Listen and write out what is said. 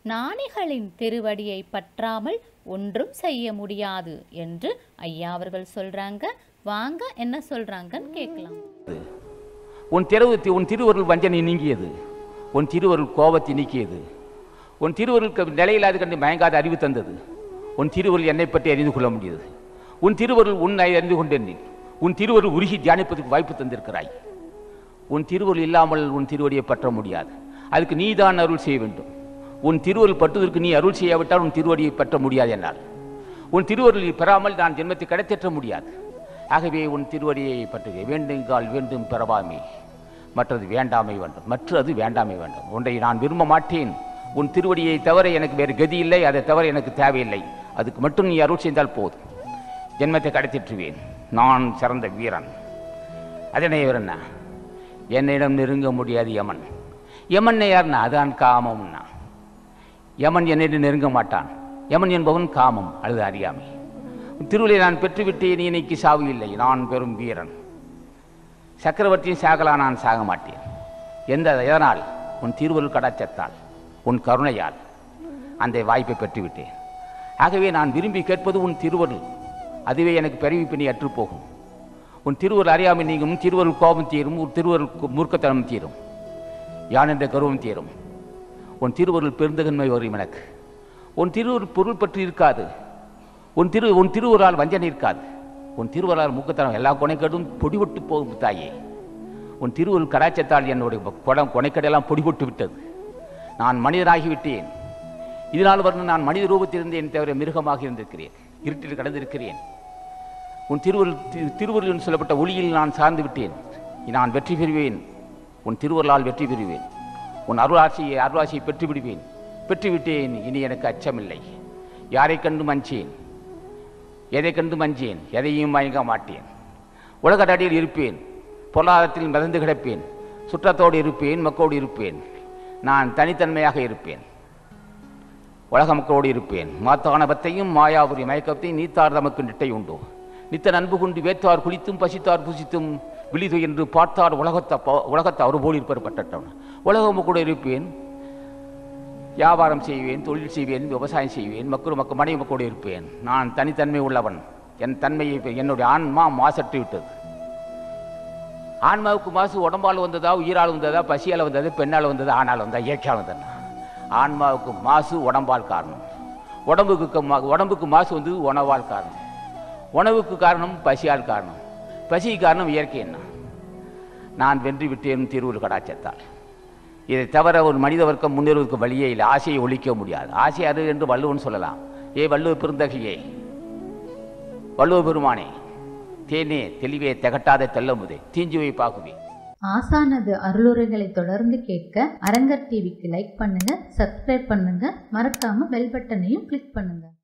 ஞானிகளின் திருவடியை பற்றாமல் ஒன்றும் செய்ய முடியாது என்று ஐயா அவர்கள் சொல்றாங்க. வாங்க என்ன சொல்றாங்கன்னு கேட்கலாம். உன் திருவருள் வஞ்சனை நீங்கியது, உன் திருவருள் கோபத்தை நீக்கியது, உன் திருவருள் நிலையில்லாது கண்டு மயங்காத அறிவு தந்தது, உன் திருவருள் என்னை பற்றி அறிந்து கொள்ள முடியாது, உன் திருவருள் உன்னை அறிந்து கொண்டேன், உன் திருவருள் உருகி தியானிப்பதற்கு வாய்ப்பு தந்திருக்கிறாய். உன் திருவருள் இல்லாமல் உன் திருவடியை பற்ற முடியாது. அதுக்கு நீ தான் அருள் செய்ய வேண்டும். உன் திருவருள் பற்றுவதற்கு நீ அருள் செய்யாவிட்டால் உன் திருவடியை பற்ற முடியாது என்னால். உன் திருவருள் பெறாமல் நான் ஜென்மத்தை கடத்தேற்ற முடியாது. ஆகவே உன் திருவடியை பற்றுக. வேண்டுங்கால் வேண்டும் பெறவாமே, மற்றது வேண்டாமை வேண்டும், மற்றது வேண்டாமை வேண்டும். ஒன்றை நான் விரும்ப மாட்டேன், உன் திருவடியை தவிர எனக்கு வேறு கதி இல்லை, அதை தவிர எனக்கு தேவையில்லை, அதுக்கு மட்டும் நீ அருள் செய்தால் போதும், ஜென்மத்தை கடத்திட்டுவேன். நான் சிறந்த வீரன். அதனை என்ன என்னிடம் நெருங்க முடியாது யமன். யமன் யாருன்னா அதான் காமம்னா. யமன் என்னிடம் நெருங்க மாட்டான். யமன் என்பவன் காமம் அல்லது அறியாமை. திருவிழை நான் பெற்றுவிட்டேன், இன்னைக்கு சாவு இல்லை, நான் பெரும் வீரன். சக்கரவர்த்தியும் சாகலா, நான் சாக மாட்டேன். எதனால்? உன் திருவருள் கடாச்சத்தால், உன் கருணையால் அந்த வாய்ப்பை பெற்றுவிட்டேன். ஆகவே நான் விரும்பி கேட்பது உன் திருவருள். அதுவே எனக்கு பிறவி பிணி அற்றுப்போகும். உன் திருவருள் அறியாமல் நீங்கும், திருவருள் கோபம் தீரும், உன் திருவருள் மூர்க்கத்தனம் தீரும், யான் என்ற கருவம் தீரும். உன் திருவருள் பெருந்தகன்மை வரும் எனக்கு. உன் திருவருள் பொருள் பற்றி இருக்காது. உன் திருவருளால் வஞ்சனை இருக்காது. உன் திருவருளால் மூக்கத்தனம் எல்லா கொனைக்கடும் பொடிபட்டு போகும் தாயே. உன் திருவருள் கடாச்சத்தால் என்னுடைய கொனைக்கடெல்லாம் பொடிபட்டு விட்டது. நான் மனிதனாகிவிட்டேன். இதனால் வரும் நான் மனித ரூபத்தில் இருந்தேன் தவிர மிருகமாக இருந்திருக்கிறேன், இருட்டில் கடந்திருக்கிறேன். உன் திருவருள் என்று சொல்லப்பட்ட ஒளியில் நான் சார்ந்து விட்டேன். நான் வெற்றி பெறுவேன். உன் திருவருளால் வெற்றி பெறுவேன். உன் அருளாட்சியை பெற்றுவிட்டேன். இனி எனக்கு அச்சமில்லை. யாரை கண்டு மஞ்சேன், எதை கண்டு மஞ்சேன், எதையும் மயங்க மாட்டேன். உலக அடியில் இருப்பேன், பொருளாதாரத்தில் மிதந்து கிடப்பேன், சுற்றத்தோடு இருப்பேன், மக்களோடு இருப்பேன். நான் தனித்தன்மையாக இருப்பேன், உலக மக்களோடு இருப்பேன். மாத்தானபத்தையும் மாயாபுரி மயக்கத்தையும் நீத்தார் தமக்கு நிட்டை உண்டு. நித்த நண்பு கொண்டு வேற்றார் குளித்தும் பசித்தார் புசித்தும் விழிது என்று பார்த்தார் உலகத்தை அவருபோல் இருப்பர் பட்டவன். உலகம் கூட இருப்பேன், வியாபாரம் செய்வேன், தொழில் செய்வேன், விவசாயம் செய்வேன், மனைவி மக்களோடு இருப்பேன். நான் தனித்தன்மை உள்ளவன். என் தன்மையை என்னுடைய ஆன்மா மாசற்று விட்டது. ஆன்மாவுக்கு மாசு உடம்பால் வந்ததா, உயிரால் வந்ததா, பசியால் வந்தது, பெண்ணால் வந்தது, ஆணால் வந்ததா, இயற்கையால் வந்ததா? ஆன்மாவுக்கு மாசு உடம்பால் காரணம். உடம்புக்கு மாசு வந்து உணவால் காரணம். உணவுக்கு காரணம் பசியால் காரணம். பசிக்கு காரணம் இயற்கை. என்ன? நான் வென்று விட்டேன் திருவருள் கடாச்சத்தால். இதை தவிர ஒரு மனித வர்க்கம் முன்னேறுவதற்கு வழியே இல்லை. ஆசையை ஒழிக்க முடியாது. ஆசை அது என்று வள்ளுவன் சொல்லலாம். வள்ளுவ பெருந்தகையே, வள்ளுவ பெருமானே, தேனே தெளிவே திகட்டாத தெல்லமுதே தீஞ்சுவை பாகுவே. ஆசானது அருளுரைகளை தொடர்ந்து கேட்க அரங்கர் டிவிக்கு லைக் பண்ணுங்க, சப்ஸ்கிரைப் பண்ணுங்க, மறக்காம பெல் பட்டனையும் கிளிக் பண்ணுங்க.